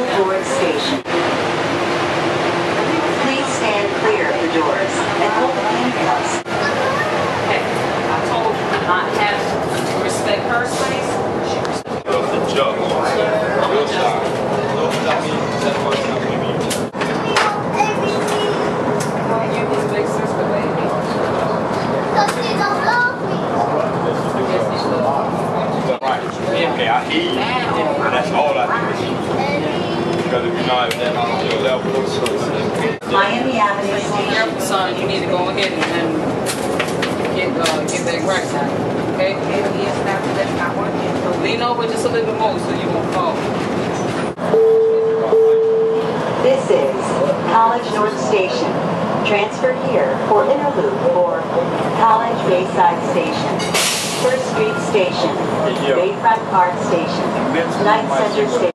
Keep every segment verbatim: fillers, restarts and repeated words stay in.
School Board Station. Please stand clear of the doors and hold the handcuffs. Okay, I told you not have to respect her space. She respects the jug. Okay, I hear you. And that's all I do. Because if you're not at that high level, Miami Avenue Station. careful, son. You need to go ahead and, and get uh, get that right now. Okay? So lean over just a little bit more so you won't fall. This is College North Station. Transfer here for Interloop or College Bayside Station. First Street Station. Bayfront Park Station. Night Center Station.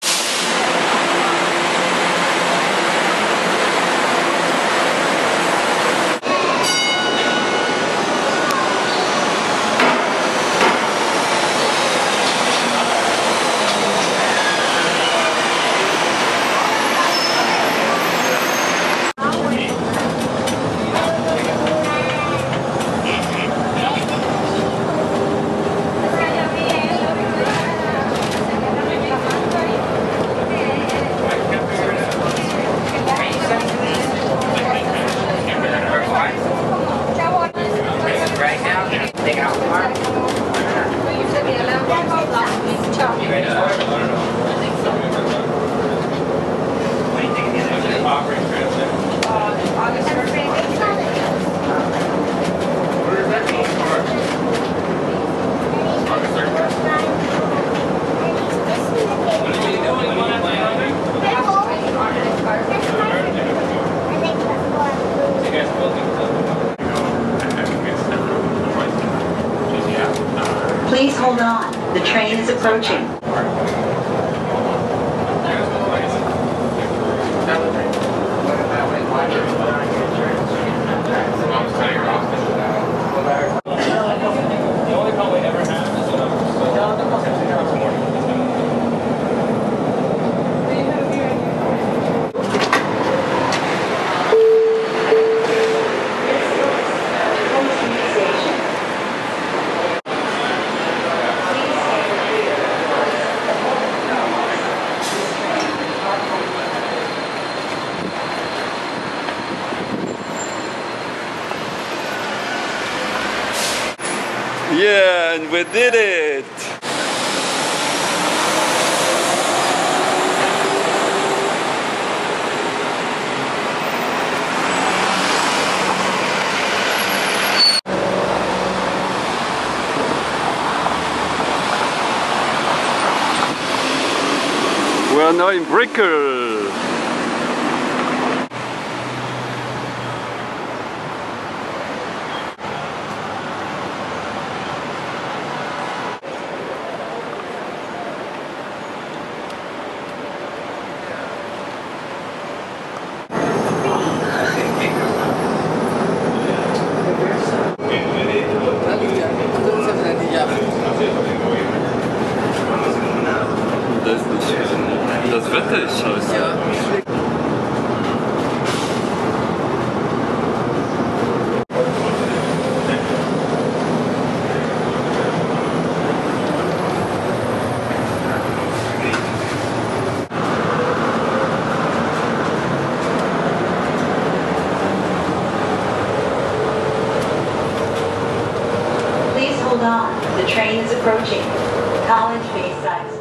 Please hold on. The train is approaching. yeah, and we did it! We are now in Brickell. Das Wetter ist scheiße. Ja. Please hold on. The train is approaching. College Bayside.